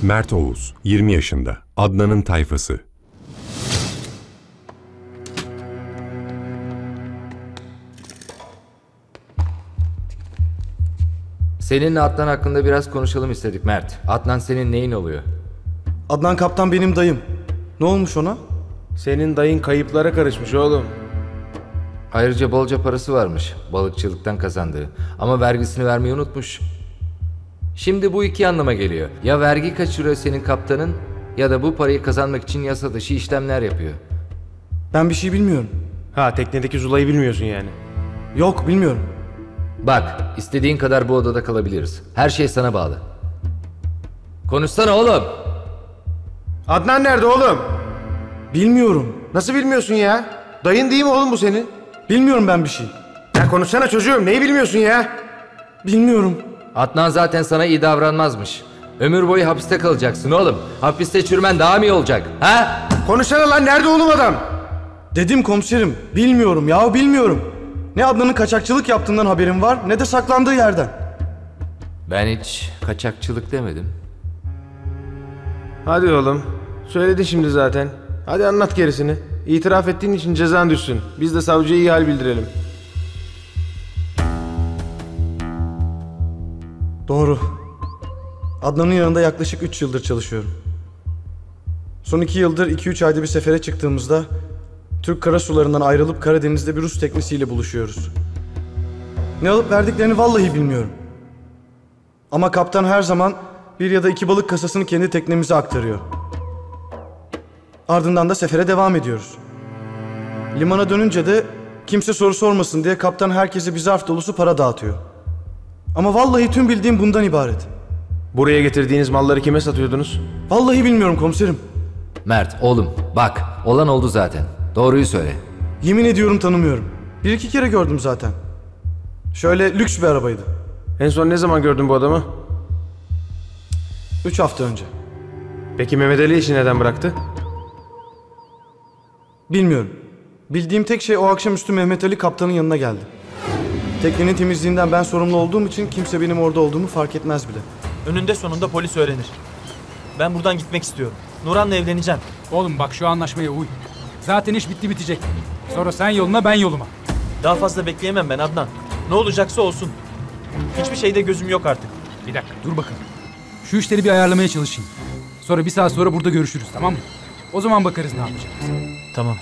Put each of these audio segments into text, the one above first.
Mert Oğuz, 20 yaşında, Adnan'ın tayfası. Seninle Adnan hakkında biraz konuşalım istedik Mert. Adnan senin neyin oluyor? Adnan kaptan benim dayım. Ne olmuş ona? Senin dayın kayıplara karışmış oğlum. Ayrıca bolca parası varmış balıkçılıktan kazandığı. Ama vergisini vermeyi unutmuş. Şimdi bu iki anlama geliyor. Ya vergi kaçırıyor senin kaptanın ya da bu parayı kazanmak için yasa dışı işlemler yapıyor. Ben bir şey bilmiyorum. Ha, teknedeki Zula'yı bilmiyorsun yani. Yok, bilmiyorum. Bak, istediğin kadar bu odada kalabiliriz. Her şey sana bağlı. Konuşsana oğlum. Adnan nerede oğlum? Bilmiyorum. Nasıl bilmiyorsun ya? Dayın değil mi oğlum bu senin? Bilmiyorum ben bir şey. Ya konuşsana çocuğum, neyi bilmiyorsun ya? Bilmiyorum. Adnan zaten sana iyi davranmazmış. Ömür boyu hapiste kalacaksın oğlum. Hapiste çürümen daha mı iyi olacak? Ha? Konuşsana lan, nerede oğlum adam? Dedim komiserim. Bilmiyorum ya, bilmiyorum. Ne Adnan'ın kaçakçılık yaptığından haberim var, ne de saklandığı yerden. Ben hiç kaçakçılık demedim. Hadi oğlum, söyledin şimdi zaten. Hadi anlat gerisini. İtiraf ettiğin için cezan düşsün. Biz de savcıya iyi hal bildirelim. Doğru. Adnan'ın yanında yaklaşık 3 yıldır çalışıyorum. Son 2 yıldır 2-3 ayda bir sefere çıktığımızda Türk karasularından ayrılıp Karadeniz'de bir Rus teknesiyle buluşuyoruz. Ne alıp verdiklerini vallahi bilmiyorum. Ama kaptan her zaman 1 ya da 2 balık kasasını kendi teknemize aktarıyor. Ardından da sefere devam ediyoruz. Limana dönünce de kimse soru sormasın diye kaptan herkese bir zarf dolusu para dağıtıyor. Ama vallahi tüm bildiğim bundan ibaret. Buraya getirdiğiniz malları kime satıyordunuz? Vallahi bilmiyorum komiserim. Mert oğlum bak olan oldu zaten. Doğruyu söyle. Yemin ediyorum tanımıyorum. 1-2 kere gördüm zaten. Şöyle lüks bir arabaydı. En son ne zaman gördün bu adamı? 3 hafta önce. Peki Mehmet Ali işi neden bıraktı? Bilmiyorum. Bildiğim tek şey o akşamüstü Mehmet Ali kaptanın yanına geldi. Teknenin temizliğinden ben sorumlu olduğum için kimse benim orada olduğumu fark etmez bile. Önünde sonunda polis öğrenir. Ben buradan gitmek istiyorum. Nurhan'la evleneceğim. Oğlum bak şu anlaşmaya uy. Zaten iş bitti bitecek. Sonra sen yoluna ben yoluma. Daha fazla bekleyemem ben Adnan. Ne olacaksa olsun. Hiçbir şeyde gözüm yok artık. Bir dakika dur bakalım. Şu işleri bir ayarlamaya çalışayım. Sonra 1 saat sonra burada görüşürüz, tamam mı? O zaman bakarız ne yapacağız. Tamam.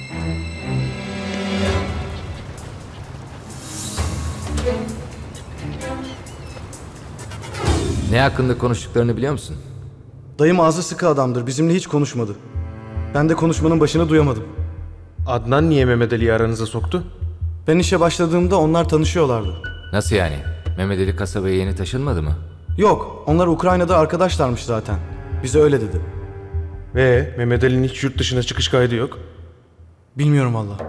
Ne hakkında konuştuklarını biliyor musun? Dayım ağzı sıkı adamdır. Bizimle hiç konuşmadı. Ben de konuşmanın başını duyamadım. Adnan niye Mehmet Ali'yi aranıza soktu? Ben işe başladığımda onlar tanışıyorlardı. Nasıl yani? Mehmet Ali kasabaya yeni taşınmadı mı? Yok, onlar Ukrayna'da arkadaşlarmış zaten. Bize öyle dedi. Ve Mehmet Ali'nin hiç yurt dışına çıkış kaydı yok. Bilmiyorum vallahi.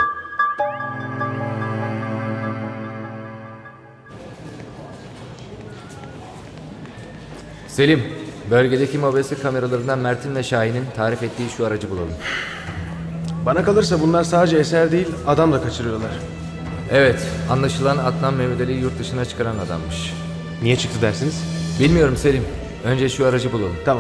Selim, bölgedeki mobese kameralarından Mert'in ve Şahin'in tarif ettiği şu aracı bulalım. Bana kalırsa bunlar sadece eser değil, adam da kaçırıyorlar. Evet, anlaşılan Adnan Mehmet Ali'yi yurt dışına çıkaran adammış. Niye çıktı dersiniz? Bilmiyorum Selim. Önce şu aracı bulalım. Tamam.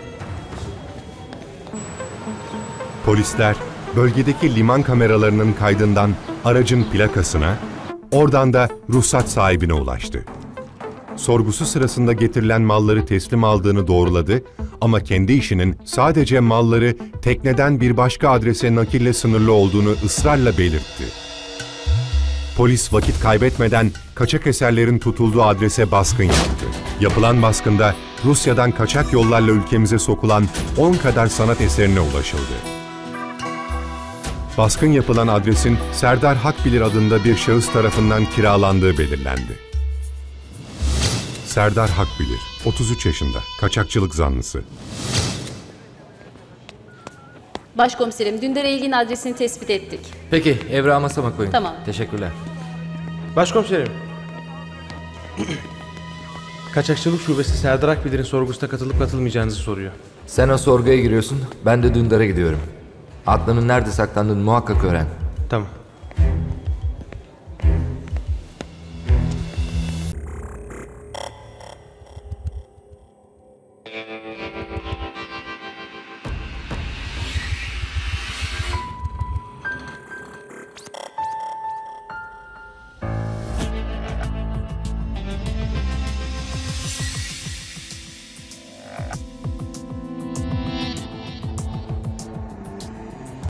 Polisler bölgedeki liman kameralarının kaydından aracın plakasına, oradan da ruhsat sahibine ulaştı. Sorgusu sırasında getirilen malları teslim aldığını doğruladı ama kendi işinin sadece malları tekneden bir başka adrese nakille sınırlı olduğunu ısrarla belirtti. Polis vakit kaybetmeden kaçak eserlerin tutulduğu adrese baskın yaptı. Yapılan baskında Rusya'dan kaçak yollarla ülkemize sokulan 10 kadar sanat eserine ulaşıldı. Baskın yapılan adresin Serdar Hakbilir adında bir şahıs tarafından kiralandığı belirlendi. Serdar Hakbilir, 33 yaşında, kaçakçılık zanlısı. Başkomiserim, Dündar'a ilgin adresini tespit ettik. Peki, evrağı masama koyun. Tamam. Teşekkürler. Başkomiserim. Kaçakçılık şubesi Serdar Akbilir'in sorgusuna katılıp katılmayacağınızı soruyor. Sen o sorguya giriyorsun, ben de Dündar'a gidiyorum. Adnan'ın nerede saklandığını muhakkak öğren. Tamam.